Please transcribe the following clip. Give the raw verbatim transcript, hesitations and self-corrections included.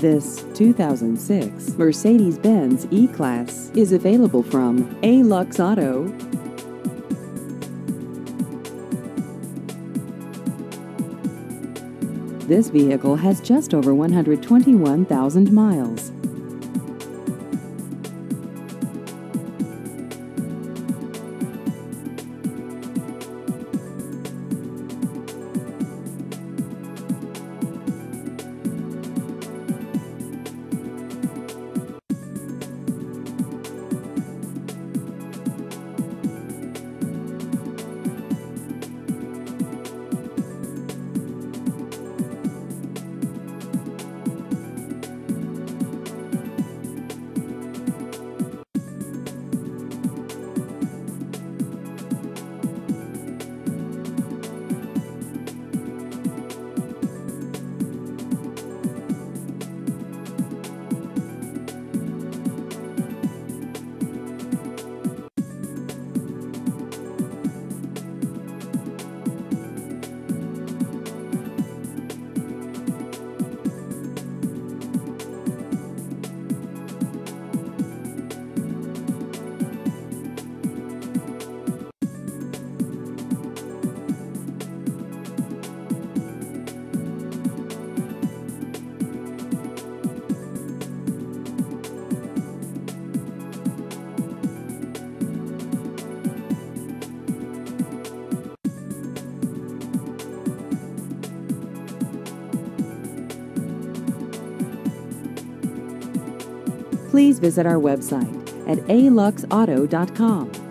This two thousand six Mercedes-Benz E-Class is available from A-Lux Auto. This vehicle has just over one hundred twenty-one thousand miles. Please visit our website at a lux auto dot com.